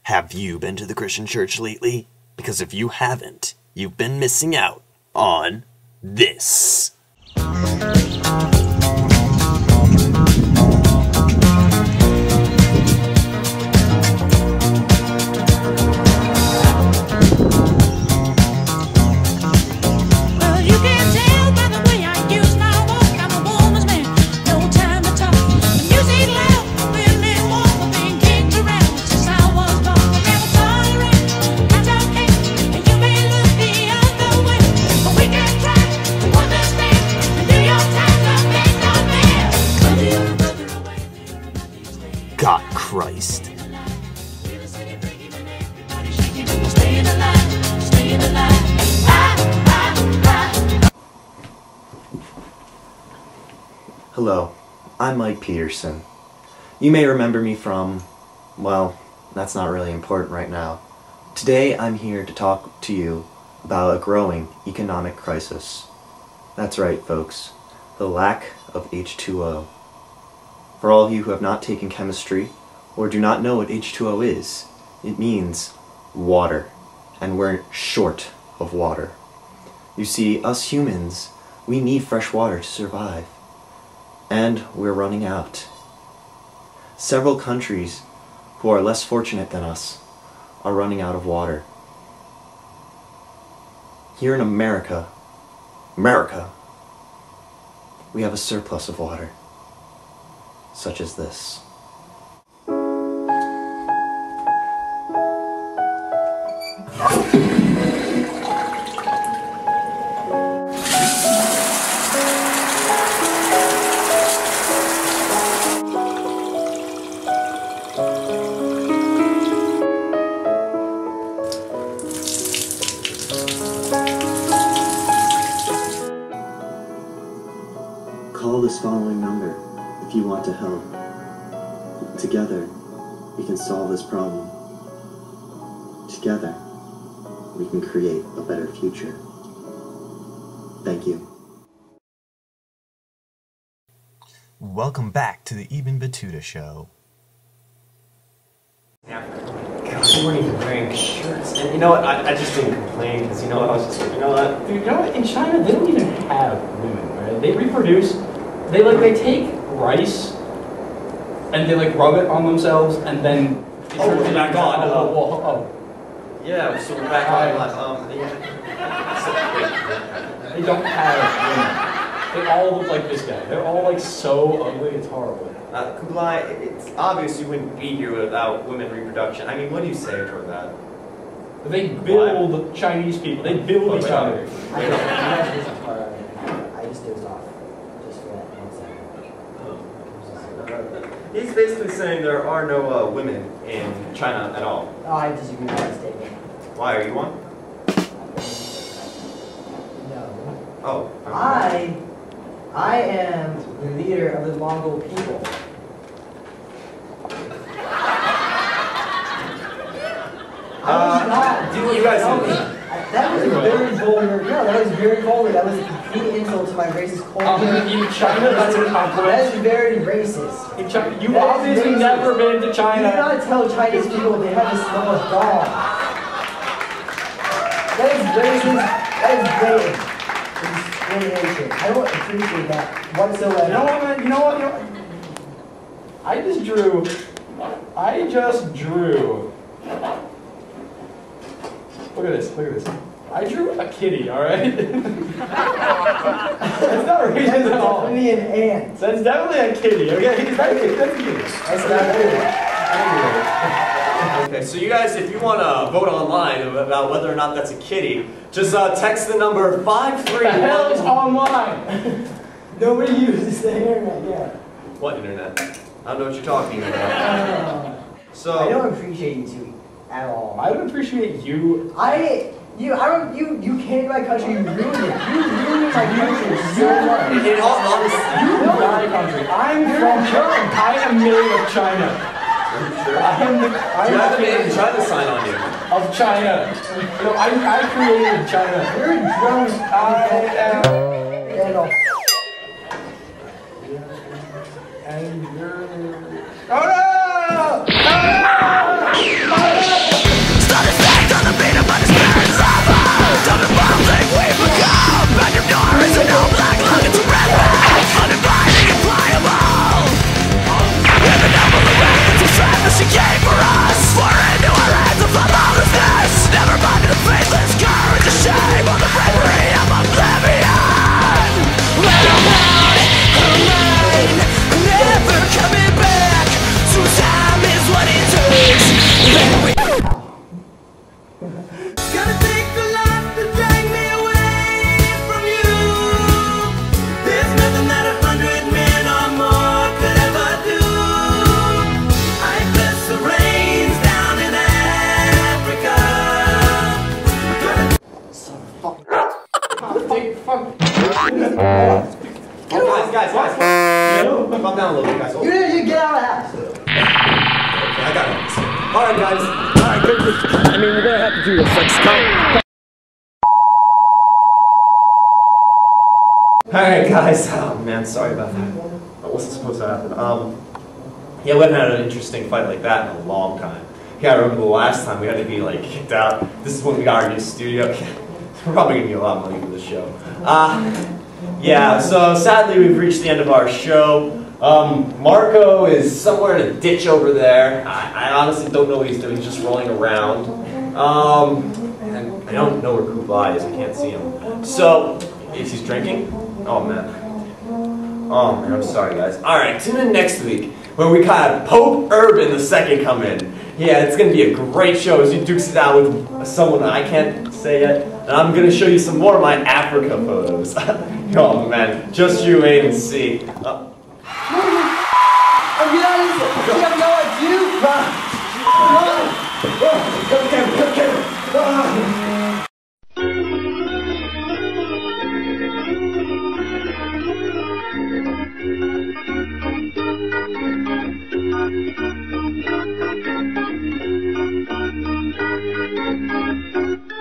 Have you been to the Christian church lately? Because if you haven't, you've been missing out on this. God Christ. Hello, I'm Mike Peterson. You may remember me from, well, that's not really important right now. Today I'm here to talk to you about a growing economic crisis. That's right, folks, the lack of H2O. For all of you who have not taken chemistry or do not know what H2O is, it means water, and we're short of water. You see, us humans, we need fresh water to survive, and we're running out. Several countries who are less fortunate than us are running out of water. Here in America, we have a surplus of water. Such as this. Call this following number if you want to help. Together, we can solve this problem. Together, we can create a better future. Thank you. Welcome back to the Ibn Battuta Show. God, we weren't even wearing shirts. And you know what? I just didn't complain because you know what? I was just like, you know what? Dude, you know what? In China, they don't even have women, right? They reproduce. They take rice and they like rub it on themselves and then. We're back on. Oh. Yeah, so we're back on. They don't have women. They all look like this guy. They're all like so ugly. It's horrible. Kublai, it's obvious you wouldn't be here without women reproduction. I mean, what do you say toward that? They build Chinese people. They build each other. I just dozed off. Just for that 1 second. He's basically saying there are no women in China at all. Oh, I disagree with that statement. Why, are you one? No. Oh. I am the leader of the Mongol people. You guys that was very vulgar. No, that was very vulgar. That was a complete insult to my racist culture. In China, that's a compliment. That is very racist. In China, you've obviously never been to China. You do not tell Chinese people they have to smell a dog. That is racist. That is blatant. Discrimination. I don't appreciate that whatsoever. You know what? I just drew. Look at this. I drew a kitty, alright? That's not racist at all. That's definitely an ant. That's definitely a kitty, okay? That's cute. That's not Okay, so you guys, if you want to vote online about whether or not that's a kitty, just text the number 531. The hell is online? Nobody uses the internet yet. What internet? I don't know what you're talking about. So I don't appreciate you two at all. I don't appreciate you. You came to my country, you ruined it. You ruined my country so much. in all honesty, You ruined my country. I'm from China. I am made of China. sure. I'm made China sign on you. Of China. No, I created China. You're drunk. And you're... Oh no! Oh no! Oh no! Alright, good. I mean, we're gonna have to do this. Like, stop. Alright guys, oh man, sorry about that. That wasn't supposed to happen. Yeah, we haven't had an interesting fight like that in a long time. Yeah, I remember the last time we had to be like kicked out. This is when we got our new studio. We're probably gonna need a lot of money for this show. Yeah, so sadly we've reached the end of our show. Marco is somewhere in a ditch over there. I honestly don't know what he's doing, he's just rolling around. And I don't know where Kubs is, I can't see him. So, is he drinking? Oh man. Oh man, I'm sorry guys. Alright, tune in next week where we got Pope Urban II come in. Yeah, it's gonna be a great show as he dukes it out with someone I can't say yet. And I'm gonna show you some more of my Africa photos. Oh man, just you wait and see. Thank you.